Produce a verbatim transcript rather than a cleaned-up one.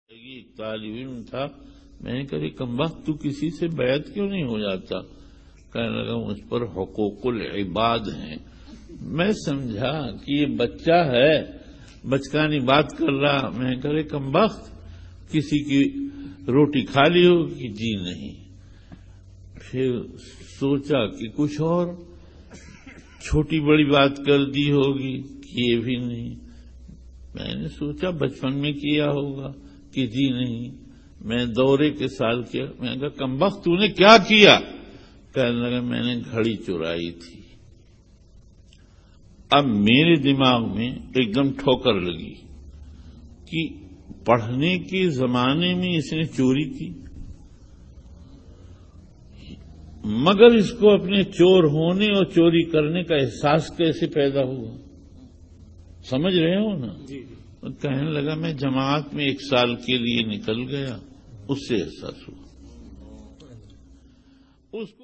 ایک طالب علم تھا، میں نے کہا کمبخت تو کسی سے بیعت کیوں نہیں ہو جاتا؟ کہنے لگا مجھ پر حقوق العباد ہیں۔ میں سمجھا کہ یہ بچہ ہے، بچکانی بات کر رہا۔ میں نے کہا کمبخت کسی کی روٹی کھا لی ہوگی؟ جی نہیں۔ پھر سوچا کہ کچھ اور چھوٹی بڑی بات کر دی ہوگی، یہ بھی نہیں۔ میں نے سوچا بچپن میں کیا ہوگا، کہ جی نہیں۔ میں دورے کے سال کیا۔ میں نے کہا کمبخت تو نے کیا کیا؟ کہنے لگا میں نے گھڑی چرائی تھی۔ اب میرے دماغ میں ایک دم ٹھوکر لگی کہ پڑھنے کے زمانے میں اس نے چوری کی، مگر اس کو اپنے چور ہونے اور چوری کرنے کا احساس کیسے پیدا ہوا؟ سمجھ رہے ہو نا؟ جی۔ کہنے لگا میں جماعت میں ایک سال کے لیے نکل گیا، اس سے احساس ہوا اس کو